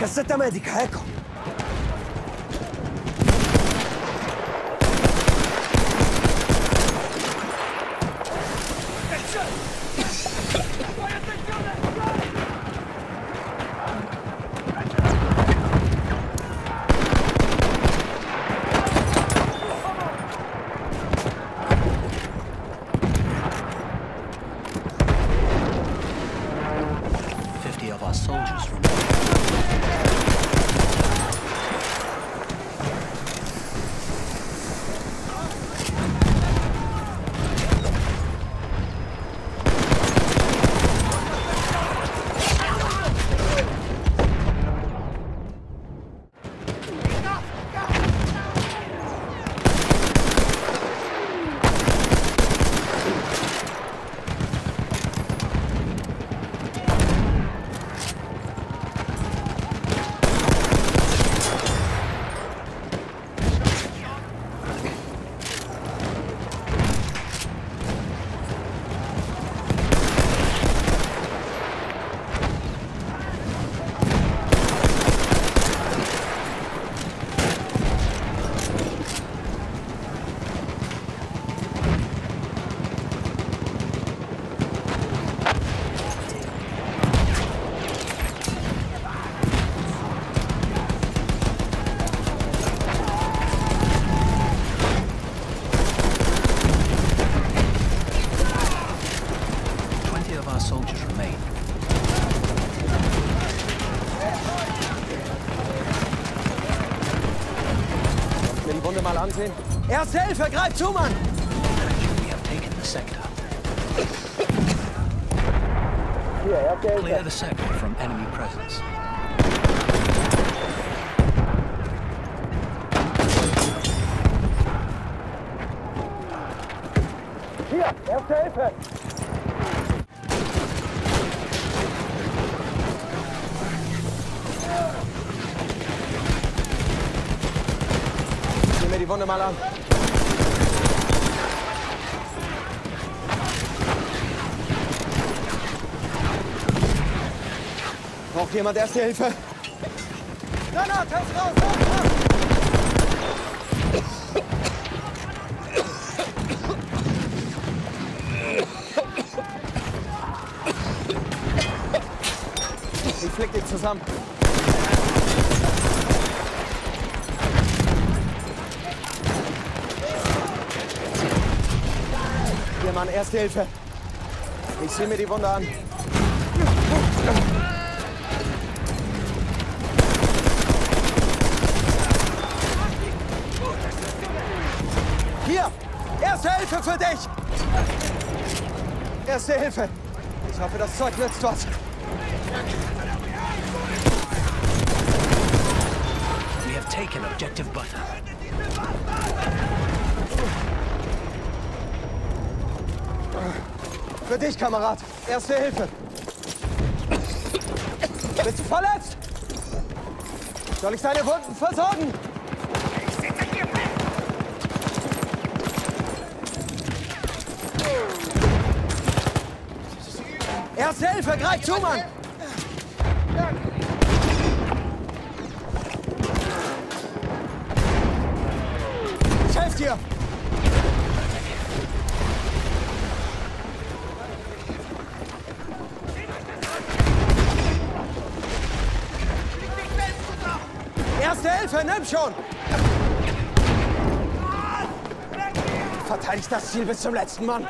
Cassetta medica, ecco. Mal ansehen. Erste Hilfe, greif zu, Mann! We have taken the sector. Hier, erste Hilfe. Clear the sector from enemy presence. Hier, erste Hilfe. Sieh mir die Wunde mal an. Braucht jemand Erste Hilfe? Granat, raus, raus, raus! Ich flick dich zusammen. Hier, Mann, Erste Hilfe. Ich sehe mir die Wunde an. Hier, Erste Hilfe für dich. Erste Hilfe. Ich hoffe, das Zeug nützt was. We have taken objective butter. Für dich, Kamerad. Erste Hilfe. Bist du verletzt? Soll ich deine Wunden versorgen? Ich sitze hier fest! Erste Hilfe, greif zu, Mann! Ich helfe dir! Erste Hilfe, nimm schon! Verteidigt das Ziel bis zum letzten Mann!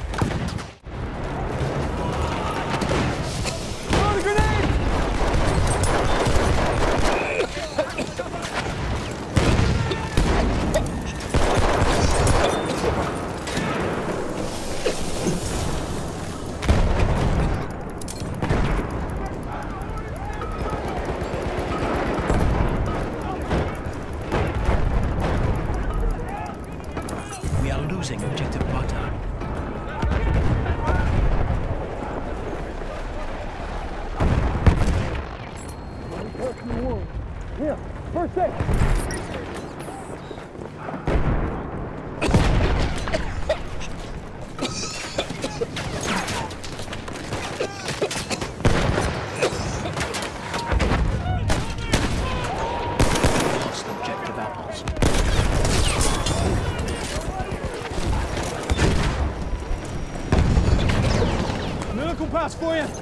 We are losing objective butter. Hier, first aid. Kompass voor je.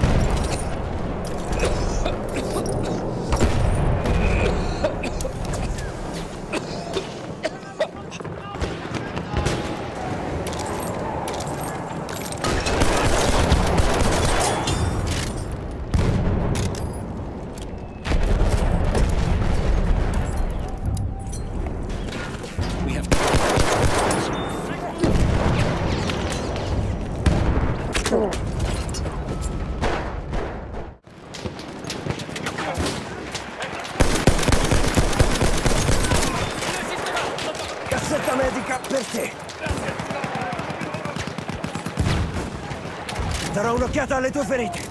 Cassetta medica per te. Darò un'occhiata alle tue ferite.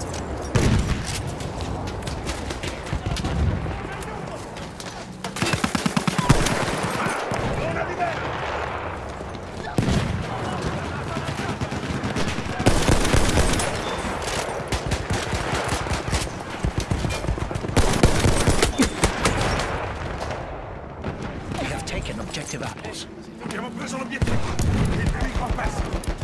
Taken objective apples. Abbiamo preso l'obiettivo. Il nemico ha perso.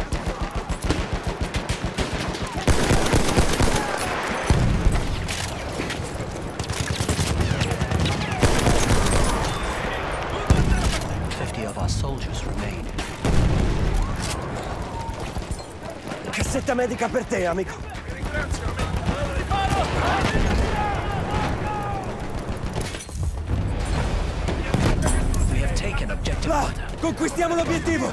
Of our soldiers remain. Cassetta medica per te, amico. We have taken objective Va, butter. conquistiamo l'obiettivo.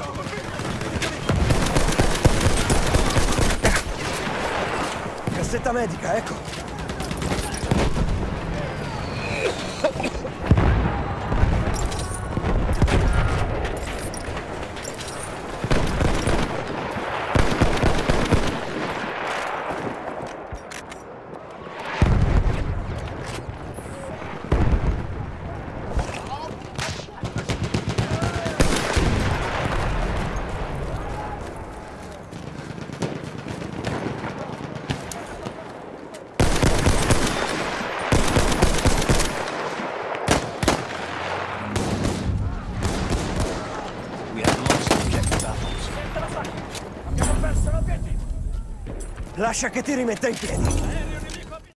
Cassetta medica, ecco. Lascia che ti rimetta in piedi.